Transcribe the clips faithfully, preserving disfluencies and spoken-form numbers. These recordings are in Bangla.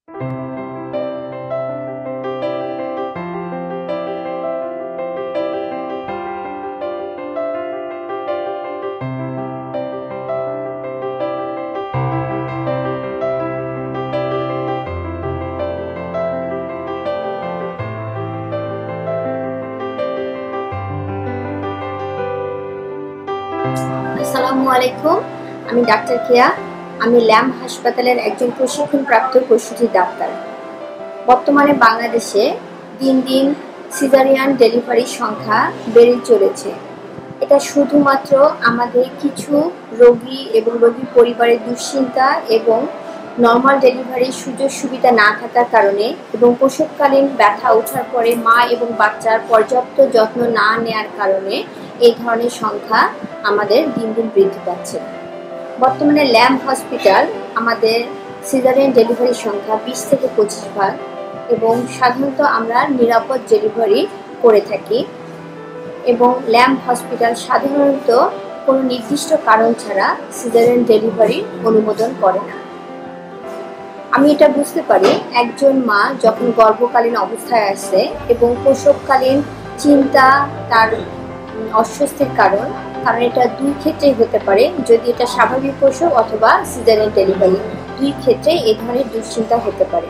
আসসালামু আলাইকুম, আমি ডাক্তার কেয়া। আমি ল্যাম্ব হাসপাতালের একজন প্রশিক্ষণপ্রাপ্ত প্রসূতি ডাক্তার। বর্তমানে বাংলাদেশে দিন দিন সিজারিয়ান ডেলিভারির সংখ্যা বেড়ে চলেছে। এটা শুধুমাত্র আমাদের কিছু রোগী এবং রোগীর পরিবারের দুশ্চিন্তা এবং নর্মাল ডেলিভারির সুযোগ সুবিধা না থাকার কারণে এবং প্রসবকালীন ব্যথা ওঠার পরে মা এবং বাচ্চার পর্যাপ্ত যত্ন না নেওয়ার কারণে এই ধরনের সংখ্যা আমাদের দিন দিন বৃদ্ধি পাচ্ছে। বর্তমানে ল্যাম্ব হসপিটাল আমাদের সিজারিয়ান ডেলিভারির সংখ্যা বিশ থেকে পঁচিশ ভাগ এবং সাধারণত আমরা নিরাপদ ডেলিভারি করে থাকি এবং ল্যাম্ব হসপিটাল সাধারণত কোনো নির্দিষ্ট কারণ ছাড়া সিজারিয়ান ডেলিভারি অনুমোদন করে না। আমি এটা বুঝতে পারি, একজন মা যখন গর্ভকালীন অবস্থায় আসে এবং প্রসবকালীন চিন্তা তার অস্বস্তির কারণ কারণ এটা দুই ক্ষেত্রেই হতে পারে, যদি এটা স্বাভাবিক প্রসব অথবা সিজারিয়ান ডেলিভারি, দুই ক্ষেত্রে এই ধরনের দুশ্চিন্তা হতে পারে।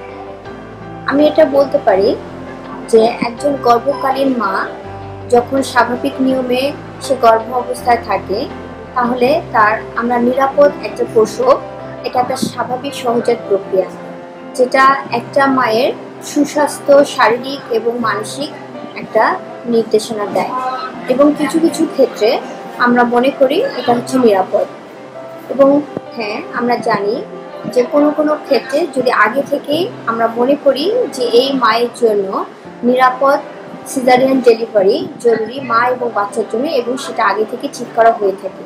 আমি এটা বলতে পারি যে একজন গর্ভকালীন মা যখন স্বাভাবিক নিয়মে সে গর্ভ অবস্থায় থাকে তাহলে তার আমরা নিরাপদ একটা প্রসব, এটা একটা স্বাভাবিক সহজাত প্রক্রিয়া, যেটা একটা মায়ের সুস্বাস্থ্য শারীরিক এবং মানসিক একটা নির্দেশনা দেয় এবং কিছু কিছু ক্ষেত্রে আমরা মনে করি এটা হচ্ছে নিরাপদ। এবং হ্যাঁ, আমরা জানি যে কোনো কোনো ক্ষেত্রে যদি আগে থেকেই আমরা মনে করি যে এই মায়ের জন্য নিরাপদ সিজারিয়ান ডেলিভারি জরুরি মা এবং বাচ্চার জন্য, এবং সেটা আগে থেকে ঠিক করা হয়ে থাকে।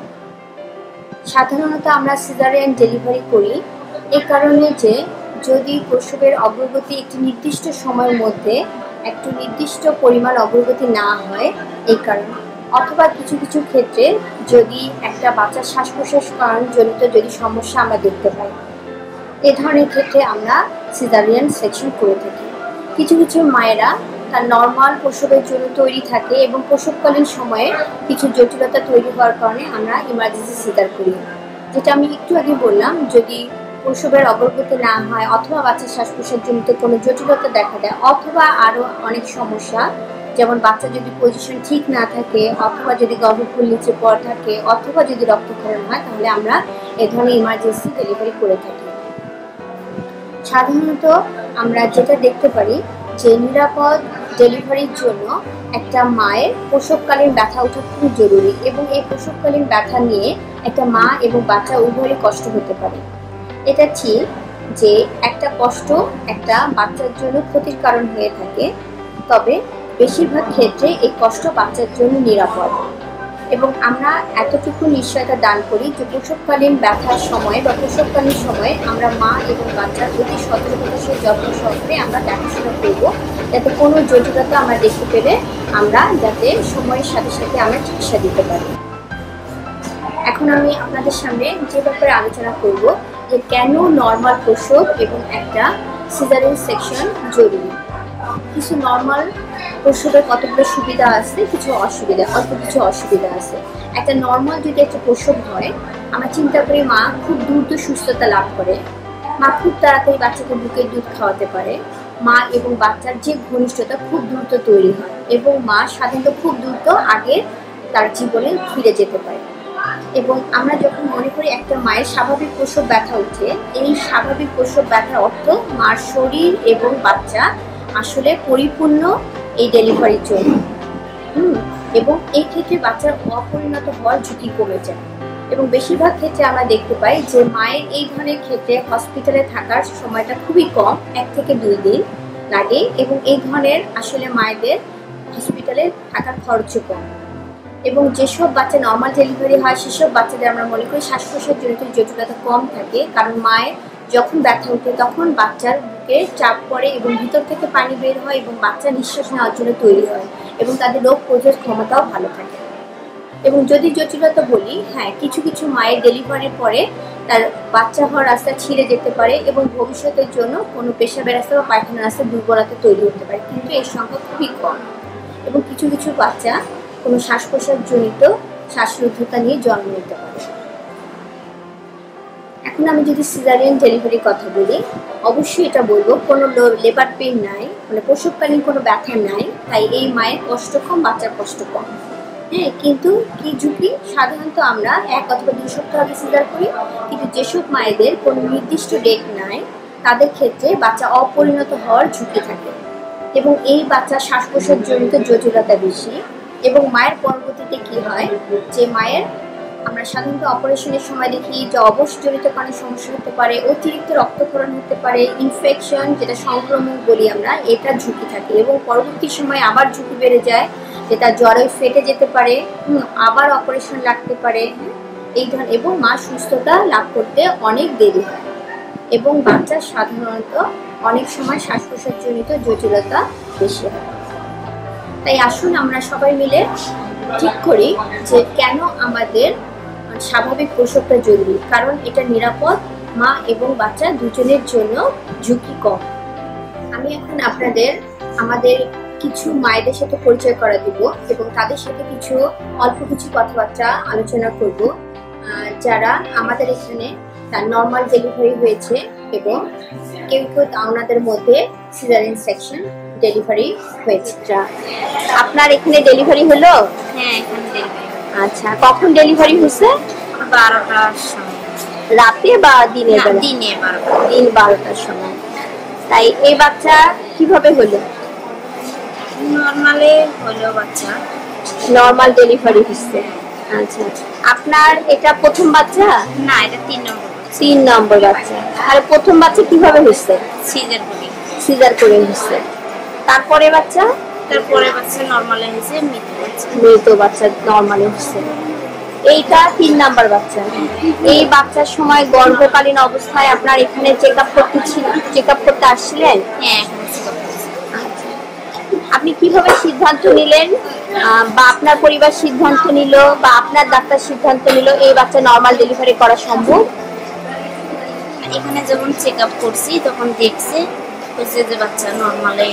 সাধারণত আমরা সিজারিয়ান ডেলিভারি করি এই কারণে যে যদি প্রসবের অগ্রগতি একটি নির্দিষ্ট সময়ের মধ্যে একটু নির্দিষ্ট পরিমাণ অগ্রগতি না হয় এই কারণে, অথবা কিছু কিছু ক্ষেত্রে যদি একটা বাচ্চার শ্বাস প্রশ্বাস কারণজনিত যদি সমস্যা আমরা দেখতে পাই, এ ধরনের ক্ষেত্রে আমরা সিজারিয়ান সেকশন করে থাকি। কিছু কিছু মায়েরা তার নর্মাল প্রসবের জন্য তৈরি থাকে এবং প্রসবকালীন সময়ে কিছু জটিলতা তৈরি হওয়ার কারণে আমরা ইমার্জেন্সি সিজার করি। যেটা আমি একটু আগে বললাম, যদি প্রসবের অগ্রগতি না হয় অথবা বাচ্চার শ্বাস প্রশ্বাসজনিত কোনো জটিলতা দেখা দেয় অথবা আরও অনেক সমস্যা, যেমন বাচ্চা যদি পজিশন ঠিক না থাকে অথবা যদি গর্ভফুল নিচে পড়ে থাকে অথবা যদি রক্তক্ষরণ হয়, তাহলে আমরা এ ধরনের ইমার্জেন্সি ডেলিভারি করে থাকি। সাধারণত আমরা যেটা দেখতে পারি যে নিরাপদ ডেলিভারির জন্য একটা মায়ের প্রসবকালীন ব্যথা ওঠা খুব জরুরি এবং এই প্রসবকালীন ব্যথা নিয়ে একটা মা এবং বাচ্চা উভয়েরই কষ্ট হতে পারে। এটা ঠিক যে একটা কষ্ট একটা বাচ্চার জন্য ক্ষতির কারণ হয়ে থাকে, তবে বেশিরভাগ ক্ষেত্রে এই কষ্ট বাচ্চার জন্য নিরাপদ এবং আমরা এতটুকু নিশ্চয়তা দান করি যে প্রসবকালীন ব্যথার সময় বা প্রসবকালীন সময়ে আমরা মা এবং বাচ্চার অতি সতর্কতার সাথে যত্ন সহকারে আমরা দেখাশোনা করব, যাতে কোনো জটিলতা আমরা দেখতে পেলে আমরা যাতে সময়ের সাথে সাথে আমরা চিকিৎসা দিতে পারি। এখন আমি আপনাদের সামনে যে ব্যাপারে আলোচনা করব যে কেন নর্মাল প্রসব এবং একটা সিজারিয়ান সেকশন জরুরি। কিছু নর্মাল প্রসবের কতগুলো সুবিধা আছে, কিছু অসুবিধা, অল্প কিছু অসুবিধা আছে। একটা নর্মাল যদি একটা প্রসব হয়, আমরা চিন্তা করি মা খুব দ্রুত সুস্থতা লাভ করে, মা খুব তাড়াতাড়ি বাচ্চাকে বুকের দুধ খাওয়াতে পারে, মা এবং বাচ্চার যে ঘনিষ্ঠতা খুব দ্রুত তৈরি হয় এবং মা সাধারণত খুব দ্রুত আগে তার জীবনে ফিরে যেতে পারে। এবং আমরা যখন মনে করি একটা মায়ের স্বাভাবিক প্রসব ব্যথা উঠে, এই স্বাভাবিক প্রসব ব্যথার অর্থ মার শরীর এবং বাচ্চা আসলে পরিপূর্ণ এই ডেলিভারির জন্য হুম এবং এই ক্ষেত্রে বাচ্চার অপরিণত হওয়ার ঝুঁকি কমে যায়। এবং বেশিরভাগ ক্ষেত্রে আমরা দেখতে পাই যে মায়ের এই ধরনের ক্ষেত্রে হসপিটালে থাকার সময়টা খুবই কম, এক থেকে দুই দিন লাগে এবং এই ধরনের আসলে মায়েদের হসপিটালে থাকার খরচও কম। এবং যেসব বাচ্চা নর্মাল ডেলিভারি হয় সেসব বাচ্চাদের আমরা মনে করি শ্বাস প্রশ্বাস জনিত জটিলতা কম থাকে, কারণ মায়ের যখন ব্যথা ওঠে তখন বাচ্চার বুকে চাপ পড়ে এবং ভিতর থেকে পানি বের হয় এবং বাচ্চা নিঃশ্বাস নেওয়ার জন্য তৈরি হয় এবং তাদের রোগ প্রতিরোধ ক্ষমতাও ভালো থাকে। এবং যদি জটিলতা বলি, হ্যাঁ কিছু কিছু মায়ের ডেলিভারির পরে তার বাচ্চা হওয়ার রাস্তা ছিঁড়ে যেতে পারে এবং ভবিষ্যতের জন্য কোনো পেশাবের রাস্তা বা পায়খানার রাস্তা দুর্বলতা তৈরি হতে পারে, কিন্তু এর সংখ্যা খুবই কম। এবং কিছু কিছু বাচ্চা কোনো শ্বাস প্রশ্বাসজনিত শ্বাসরুদ্ধতা নিয়ে জন্ম নিতে পারে। এখন আমি যদি সিজারিয়ান ডেলিভারির কথা বলি, অবশ্যই এটা বলবো কোনো লেবার পেইন নাই, মানে প্রসবকালীন কোনো ব্যথা নাই, তাই এই মায়ের কষ্ট কম, বাচ্চার কষ্ট কম। হ্যাঁ, কিন্তু কি ঝুঁকি, সাধারণত আমরা এক অথবা দুই সপ্তাহ আগে সিজার করি, কিন্তু যেসব মায়েদের কোনো নির্দিষ্ট ডেট নাই তাদের ক্ষেত্রে বাচ্চা অপরিণত হওয়ার ঝুঁকি থাকে এবং এই বাচ্চার শ্বাস প্রশ্বাসজনিত জটিলতা বেশি। এবং মায়ের পরবর্তীতে কি হয়, যে মায়ের আমরা সাধারণত অপারেশনের সময় দেখি যে অবশজনিত কারণে সমস্যা হতে পারে, অতিরিক্ত রক্তক্ষরণ হতে পারে, ইনফেকশন যেটা সংক্রমণ বলি আমরা, এটা ঝুঁকি থাকে এবং পরবর্তী সময় আবার ঝুঁকি বেড়ে যায় যে তার জ্বরে ফেটে যেতে পারে, আবার অপারেশন লাগতে পারে এই ধরনের, এবং মা সুস্থতা লাভ করতে অনেক দেরি হয় এবং বাচ্চার সাধারণত অনেক সময় শ্বাস প্রশ্বাসজনিত জটিলতা বেশি হয়। তাই আসুন আমরা সবাই মিলে ঠিক করি যে কেন আমাদের স্বাভাবিক প্রসবটা জরুরি, কারণ এটা নিরাপদ, মা এবং বাচ্চা দুজনের জন্য ঝুঁকি কম। আমি এখন আপনাদের আমাদের কিছু মায়েদের সাথে পরিচয় করা দিব এবং তাদের সাথে কিছু অল্প কিছু কথাবার্তা আলোচনা করব যারা আমাদের এখানে তার নর্মাল ডেলিভারি হয়েছে এবং কেউ কেউ ওনাদের মধ্যে সিজারিয়ান সেকশন ডেলিভারি হয়েছে। আপনার এখানে ডেলিভারি হলো? হ্যাঁ, এখানে ডেলিভারি। আচ্ছা, কখন ডেলিভারি হয়েছে? বারোটার সময়। রাতে বা দিনের বেলা? দিনে বারোটা। দিন বারোটার সময়। তাই এই বাচ্চা কিভাবে হলো? নর্মালে হলো বাচ্চা। নর্মাল ডেলিভারি হয়েছে। আচ্ছা, আপনার এটা প্রথম বাচ্চা? না, এটা তিন নম্বর। তিন নম্বর বাচ্চা। আর প্রথম বাচ্চা কিভাবে হয়েছে? সিজার করে। সিজার করে হয়েছে। তারপরে বাচ্চা? তারপরে বাচ্চা নরমালে হয়েছে, মৃত বাচ্চা। মৃত বাচ্চা নরমালে হয়েছে। এইটা তিন নাম্বার বাচ্চা। এই বাচ্চার সময় গর্ভকালীন অবস্থায় আপনার এখানে চেক আপ করতে ছিল, চেক আপ করতে আসছিলেন? হ্যাঁ। আপনি কিভাবে সিদ্ধান্ত নিলেন বা আপনার পরিবার সিদ্ধান্ত নিল বা আপনার ডাক্তার সিদ্ধান্ত নিল এই বাচ্চা নরমাল ডেলিভারি করা সম্ভব? এখানে যখন চেক আপ করছি তখন দেখছে যে বাচ্চা নরমালে।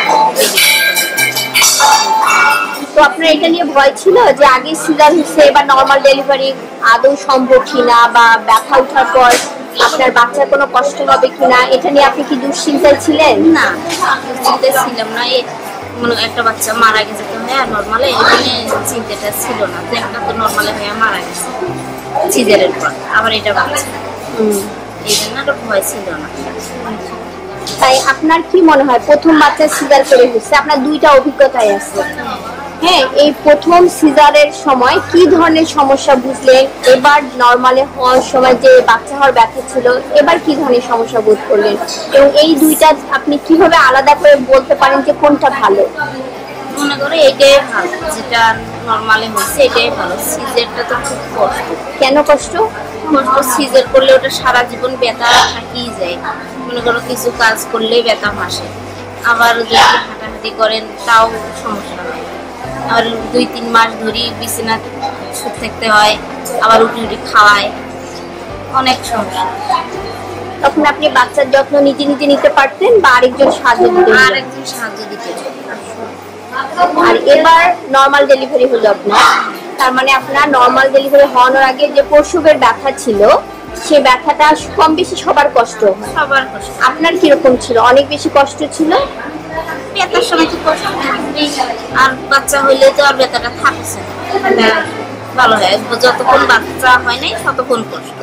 তো আপনার এটা নিয়ে ভয় ছিল যে আগে সিজার হচ্ছে বা নরমাল ডেলিভারি আদৌ সম্ভব কিনা, বা ব্যথা ওঠার পর আপনার বাচ্চার কোনো কষ্ট হবে কিনা, এটা নিয়ে আপনি কি দুশ্চিন্তায় ছিলেন? না, দুশ্চিন্তায় ছিলাম না। মনে একটা বাচ্চা মারা গেছে তো হ্যাঁ নরমালে, এখানে চিন্তাটা ছিল না। তো একটা তো নরমালে হয়ে মারা গেছে সিজারের পর, আবার এটা বাচ্চা, এই জন্য একটা ভয় ছিল না। তাই আপনার কি মনে হয় প্রথম বাচ্চা সিজার করে হচ্ছে, আপনার দুইটা অভিজ্ঞতাই আছে, হ্যাঁ, এই প্রথম সিজারের সময় কি ধরনের সমস্যা বুঝলেন, এবার নরমালে হওয়ার সময় যে বাচ্চা হওয়ার ব্যথা ছিল এবার কি ধরনের সমস্যা বোধ করলেন, এবং এই দুইটা আপনি কিভাবে আলাদা করে বলতে পারেন যে কোনটা ভালো? মনে করে এটাই ভালো, যেটা নরমালি হচ্ছে এটাই ভালো। সিজারটা তো খুব কষ্ট। কেন কষ্ট? কষ্ট সিজার করলে ওটা সারা জীবন ব্যথা থাকিই যায়। মনে করো কিছু কাজ করলেই ব্যথা আসে, আবার যদি হাঁটাহাঁটি করেন তাও সমস্যা হয়, আবার দুই তিন মাস ধরে বিছানা শুয়ে থাকতে হয়, আবার উঠে উঠে খাওয়ায়, অনেক সমস্যা। তখন আপনি বাচ্চার যত্ন নিজে নিজে নিতে পারতেন বা আরেকজন সাহায্য দিতেন? আরেকজন সাহায্য দিতে। আর এবার নরমাল ডেলিভারি হলো আপনার, তার মানে আপনার নরমাল ডেলিভারি হওয়ার আগে যে প্রসবের ব্যথা ছিল সে ব্যথাটা কম বেশি সবার কষ্ট হয়। সবার কষ্ট। আপনার কিরকম ছিল? অনেক বেশি কষ্ট ছিল? ব্যথার সময় তো কষ্ট থাকবেই, আর বাচ্চা হইলে তো আর ব্যথাটা থাকছে না, ভালো হয়। যতক্ষণ বাচ্চা হয় নাই ততক্ষণ কষ্ট।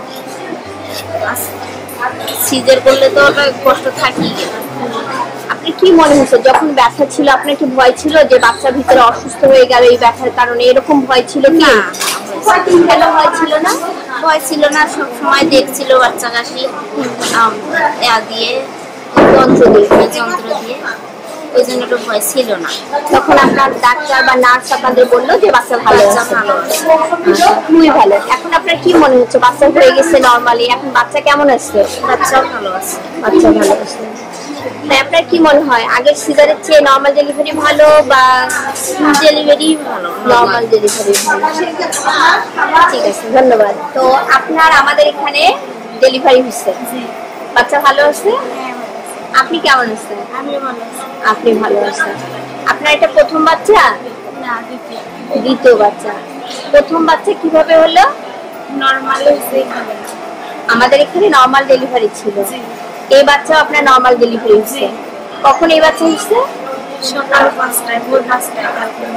সিজার করলে তো ওটা কষ্ট থাকি। আপনি কি মনে হচ্ছে যখন ব্যথা ছিল আপনার কি ভয় ছিল যে বাচ্চা ভিতরে অসুস্থ হয়ে গেল এই ব্যথার কারণে, এরকম ভয় ছিল কি? কেন ভয় ছিল না? ভয় ছিল না, সব সময় দেখছিল বাচ্চা কাশি দিয়ে, যন্ত্র দিয়ে যন্ত্র দিয়ে, ওই জন্য একটু ভয় ছিল না। তখন আপনার ডাক্তার বা নার্স আপনাদের বললো যে বাচ্চা ভালো আছে? ভালো আছে, খুবই ভালো। এখন আপনার কি মনে হচ্ছে বাচ্চা হয়ে গেছে নরমালি, এখন বাচ্চা কেমন আছে? বাচ্চাও ভালো আছে। বাচ্চা ভালো আছে। আপনার কি মনে হয় আগের সিজারের চেয়ে নর্মাল ডেলিভারি ভালো বা ডেলিভারি ভালো? নর্মাল ডেলিভারি ভালো। ঠিক আছে, ধন্যবাদ। তো আপনার আমাদের এখানে ডেলিভারি হচ্ছে, বাচ্চা ভালো আছে? আপনি কেমন আছেন? আপনি ভালো আছেন। আপনার এটা প্রথম বাচ্চা? দ্বিতীয় বাচ্চা। প্রথম বাচ্চা কিভাবে হলো? নরমাল হয়েছে। আমাদের এখানে নর্মাল ডেলিভারি ছিল। এই বাচ্চা আপনার নর্মাল ডেলিভারি হচ্ছে। কখন এই বাচ্চা হচ্ছে? সকাল পাঁচটায়, ভোর পাঁচটায়।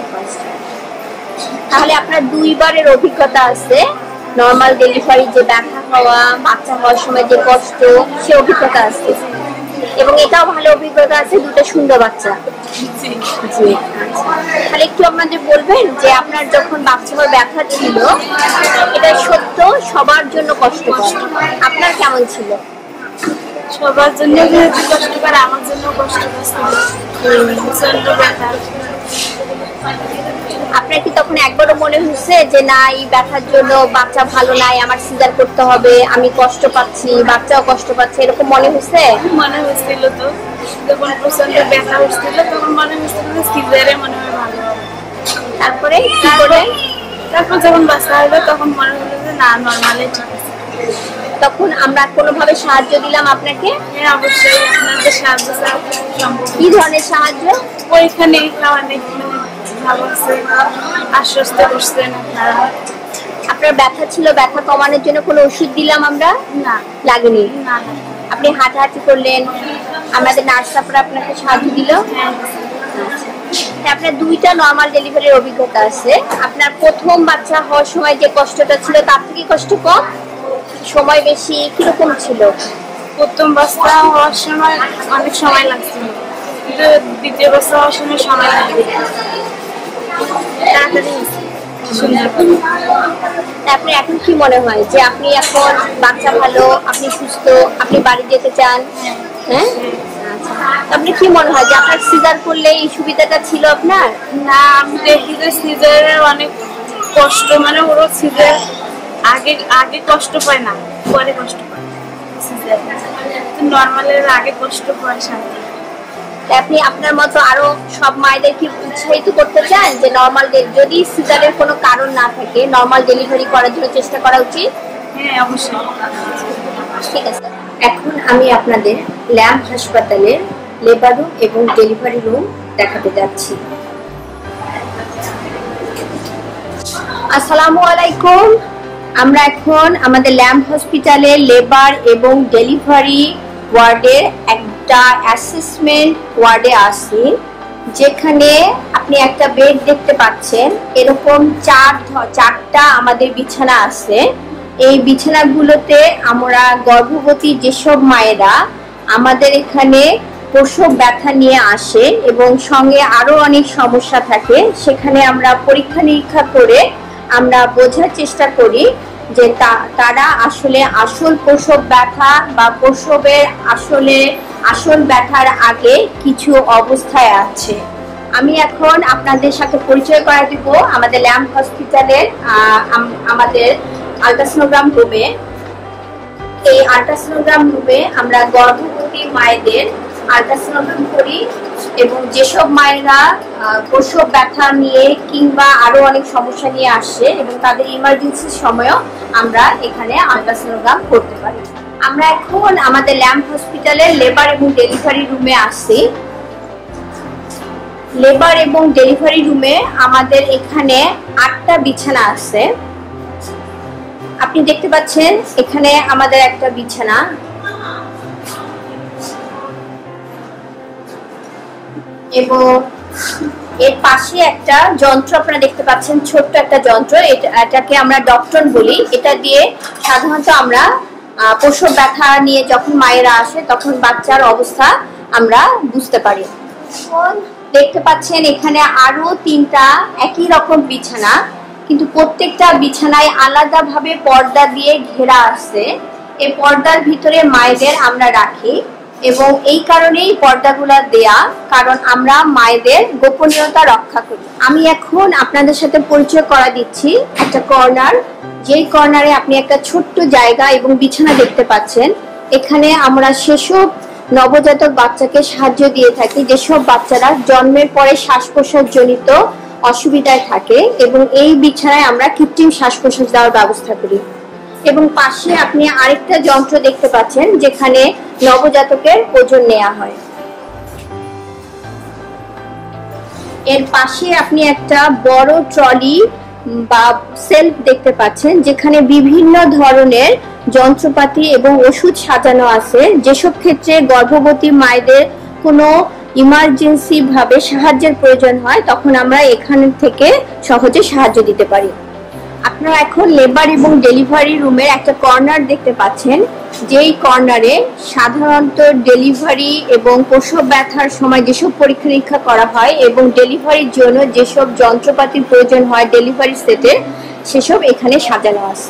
তাহলে আপনার দুইবারের অভিজ্ঞতা আছে নর্মাল ডেলিভারি, যে ব্যথা হওয়া, বাচ্চা হওয়ার সময় যে কষ্ট, সে অভিজ্ঞতা আছে, এবং এটাও ভালো অভিজ্ঞতা আছে দুটো সুন্দর বাচ্চা। জি, আচ্ছা। তাহলে একটু আপনাদের বলবেন যে আপনার যখন বাচ্চা হওয়ার ব্যথা ছিল, এটা সত্য সবার জন্য কষ্টকর, আপনার কেমন ছিল? সবার জন্য যেহেতু কষ্টকর, আমার জন্য কষ্টকর ছিল। প্রচন্ড ব্যথা। আপনার কি তখন একবারও মনে হচ্ছে যে না, এই ব্যথার জন্য বাচ্চা ভালো নাই, আমার সিজার করতে হবে, আমি কষ্ট পাচ্ছি, বাচ্চাও কষ্ট পাচ্ছে, এরকম মনে হচ্ছে? মনে হচ্ছিল তো, যখন প্রচন্ড ব্যথা হচ্ছিল তখন মনে হচ্ছিল যে সিজারে মনে হয় ভালো হবে। তারপরে কি করে? তারপর যখন বাচ্চা হলো তখন মনে হলো যে না, নর্মালে ঠিক আছে। তখন আমরা কোনোভাবে সাহায্য দিলাম আপনাকে? হ্যাঁ, অবশ্যই আপনাদের সাহায্য সম্ভব। কি ধরনের সাহায্য? ওইখানে খাওয়ানে ভালো আছে, আশ্বস্ত করছেন আপনারা। আপনার ব্যথা ছিল, ব্যথা কমানোর জন্য কোনো ওষুধ দিলাম আমরা? না, লাগেনি। না। আপনি হাঁটাহাঁটি করলেন, আমাদের নার্স আপনারা আপনাকে সাহায্য দিল? আপনার দুইটা নর্মাল ডেলিভারির অভিজ্ঞতা আছে। আপনার প্রথম বাচ্চা হওয়ার সময় যে কষ্টটা ছিল তার থেকে কষ্ট কম, সময় বেশি, কিরকম ছিল? প্রথম বাচ্চা হওয়ার সময় অনেক সময় লাগছিল, কিন্তু দ্বিতীয় বাচ্চা হওয়ার সময় সময় লাগে তাড়াতাড়ি। আপনি এখন কি মনে হয় যে আপনি এখন বাচ্চা ভালো, আপনি সুস্থ, আপনি বাড়ি যেতে চান? হ্যাঁ, আচ্ছা। আপনি কি মনে হয় যে আপনার সিজার করলে এই সুবিধাটা ছিল আপনার? না, আমি দেখি যে সিজারের অনেক কষ্ট, মানে ওরও সিজার আগে আগে কষ্ট পায় না, পরে কষ্ট পায়। সিজার নর্মালের আগে কষ্ট পায় সাথে। আপনি আপনার মতো আরো সব মায়েদের কি উৎসাহিত করতে চান যে নর্মাল, যদি সিজারের কোনো কারণ না থাকে নর্মাল ডেলিভারি করার জন্য চেষ্টা করা উচিত? হ্যাঁ, অবশ্যই। ঠিক আছে। এখন আমি আপনাদের ল্যাম্প হাসপাতালের লেবার রুম এবং ডেলিভারি রুম দেখাতে যাচ্ছি। আসসালামু আলাইকুম। আমরা এখন আমাদের ল্যাম্প হসপিটালের লেবার এবং ডেলিভারি ওয়ার্ডের একটা অ্যাসেসমেন্ট ওয়ার্ডে আসি, যেখানে আপনি একটা বেড দেখতে পাচ্ছেন। এরকম চার চারটা আমাদের বিছানা আছে। এই বিছানাগুলোতে আমরা গর্ভবতী যেসব মায়েরা আমাদের এখানে প্রসব ব্যথা নিয়ে আসে এবং সঙ্গে আরো অনেক সমস্যা থাকে, সেখানে আমরা পরীক্ষা নিরীক্ষা করে আমরা বোঝার চেষ্টা করি যে তারা আসলে আসল প্রসব ব্যথা বা প্রসবের আসলে আসল ব্যথার আগে কিছু অবস্থায় আছে। আমি এখন আপনাদের সাথে পরিচয় করা দিব আমাদের ল্যাম্প হসপিটালের আমাদের আল্ট্রাসোনোগ্রাম রুমে। এই আল্ট্রাসোনোগ্রাম রুমে আমরা গর্ভবতী মায়েদের আল্ট্রাসোনোগ্রাম করি এবং যেসব মায়েরা প্রসব ব্যথা নিয়ে কিংবা আরো অনেক সমস্যা নিয়ে আসে এবং তাদের ইমার্জেন্সির সময়ও আমরা এখানে আল্ট্রাসোনোগ্রাম করতে পারি। আমরা এখন আমাদের ল্যাম্প হসপিটালের লেবার এবং ডেলিভারি রুমে আসি। লেবার এবং ডেলিভারি রুমে আমাদের এখানে আটটা বিছানা আছে। আপনি দেখতে পাচ্ছেন এখানে আমাদের একটা বিছানা, এবং এর পাশে একটা যন্ত্র আপনারা দেখতে পাচ্ছেন, ছোট্ট একটা যন্ত্র, এটাকে আমরা ডক্টন বলি। এটা দিয়ে সাধারণত আমরা প্রসব ব্যথা নিয়ে যখন মায়েরা আসে তখন বাচ্চার অবস্থা আমরা বুঝতে পারি। দেখতে পাচ্ছেন এখানে আরো তিনটা একই রকম বিছানা, কিন্তু প্রত্যেকটা বিছানায় আলাদাভাবে পর্দা দিয়ে ঘেরা আছে। এই পর্দার ভিতরে মায়েদের আমরা রাখি এবং এই কারণেই পর্দাগুলা দেয়া, কারণ আমরা মায়েদের গোপনীয়তা রক্ষা করি। আমি এখন আপনাদের সাথে পরিচয় করা দিচ্ছি একটা কর্নার, যেই কর্নারে আপনি একটা ছোট্ট জায়গা এবং বিছানা দেখতে পাচ্ছেন। এখানে আমরা সেসব নবজাতক বাচ্চাকে সাহায্য দিয়ে থাকি যেসব বাচ্চারা জন্মের পরে শ্বাস প্রশ্বাস জনিত অসুবিধায় থাকে, এবং এই বিছানায় আমরা কৃত্রিম শ্বাস প্রশ্বাস দেওয়ার ব্যবস্থা করি। এবং পাশে আপনি আরেকটা যন্ত্র দেখতে পাচ্ছেন যেখানে নবজাতকের ওজন নেওয়া হয়। এর পাশে আপনি একটা বড় ট্রলি বা সেলফ দেখতে পাচ্ছেন যেখানে বিভিন্ন ধরনের যন্ত্রপাতি এবং ওষুধ সাজানো আছে, যেসব ক্ষেত্রে গর্ভবতী মায়েদের কোনো ইমার্জেন্সি ভাবে সাহায্যের প্রয়োজন হয় তখন আমরা এখান থেকে সহজে সাহায্য দিতে পারি। আপনারা এখন লেবার এবং ডেলিভারি রুমের একটা কর্নার দেখতে পাচ্ছেন, যেই কর্নারে সাধারণত ডেলিভারি এবং প্রসব ব্যথার সময় যেসব পরীক্ষা নিরীক্ষা করা হয় এবং ডেলিভারির জন্য যেসব যন্ত্রপাতির প্রয়োজন হয় ডেলিভারি সেটে, সেসব এখানে সাজানো আছে।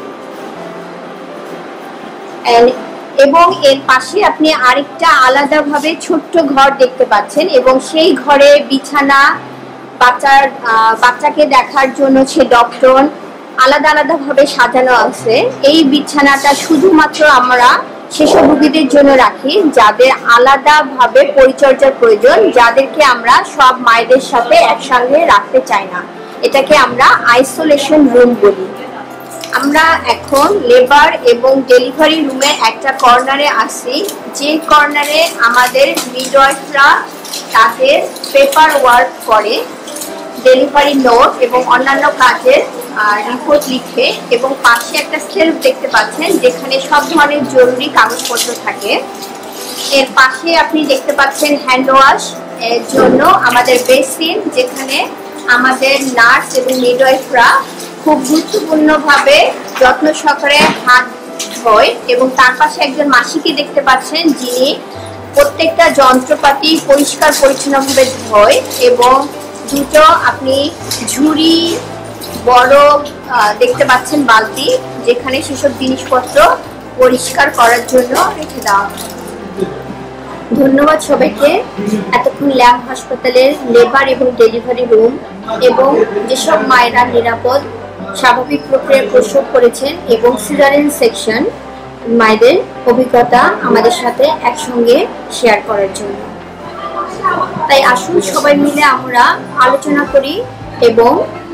এবং এর পাশে আপনি আরেকটা আলাদাভাবে ছোট্ট ঘর দেখতে পাচ্ছেন, এবং সেই ঘরে বিছানা, বাচ্চার বাচ্চাকে দেখার জন্য সে ডক্টর আলাদা আলাদা ভাবে সাজানো আছে। এই বিছানাটা শুধুমাত্র আমরা সেসব রোগীদের জন্য রাখি যাদের আলাদা ভাবে পরিচর্যার প্রয়োজন, যাদেরকে আমরা সব মায়েদের সাথে একসঙ্গে রাখতে চাই না। এটাকে আমরা আইসোলেশন রুম বলি। আমরা এখন লেবার এবং ডেলিভারি রুমে একটা কর্নারে আছি, যে কর্নারে আমাদের মিডওয়াইফরা তাদের পেপার ওয়ার্ক করে, ডেলিভারি নোট এবং অন্যান্য কাজের রিপোর্ট লিখে, এবং পাশে একটা সেলফ দেখতে পাচ্ছেন যেখানে সব ধরনের জরুরি কাগজপত্র থাকে। এর পাশে আপনি দেখতে পাচ্ছেন হ্যান্ড ওয়াশ এর জন্য আমাদের বেসিন, যেখানে আমাদের নার্স এবং মিডওয়াইফরা খুব গুরুত্বপূর্ণভাবে যত্ন সহকারে হাত ধোয়, এবং তার পাশে একজন মাসিকে দেখতে পাচ্ছেন যিনি প্রত্যেকটা যন্ত্রপাতি পরিষ্কার পরিচ্ছন্নভাবে ধোয়, এবং দুটো আপনি ঝুড়ি বড় দেখতে পাচ্ছেন বালতি, যেখানে সেসব জিনিসপত্র পরিষ্কার করার জন্য রেখে দেওয়া হয়। ধন্যবাদ সবাইকে এতক্ষণ ল্যাম্প হাসপাতালের লেবার এবং ডেলিভারি রুম এবং যেসব মায়েরা নিরাপদ স্বাভাবিক প্রক্রিয়ায় প্রসব করেছেন এবং সিজারিয়ান সেকশন মায়েদের অভিজ্ঞতা আমাদের সাথে একসঙ্গে শেয়ার করার জন্য। তাই আসুন সবাই মিলে আমরা আলোচনা করি এবং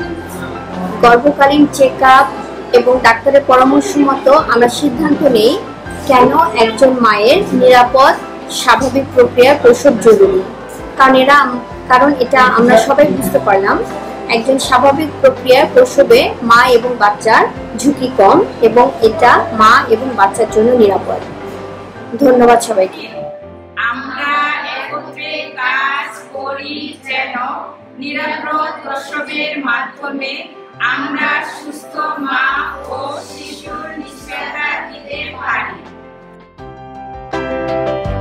গর্ভকালীন চেক আপ এবং ডাক্তারের পরামর্শ মতো আমরা সিদ্ধান্ত নেই কেন একজন মায়ের নিরাপদ স্বাভাবিক প্রক্রিয়া প্রসব জরুরি। কারণ এরা কারণ এটা আমরা সবাই বুঝতে পারলাম, একজন স্বাভাবিক প্রক্রিয়া প্রসবে মা এবং বাচ্চার ঝুঁকি কম, এবং এটা মা এবং বাচ্চার জন্য নিরাপদ। ধন্যবাদ সবাইকে। আমরা একত্রে কাজ করি যেন নিরাপদ প্রসবের মাধ্যমে আমরা সুস্থ মা ও শিশুর নিশ্চয়তা দিতে পারি।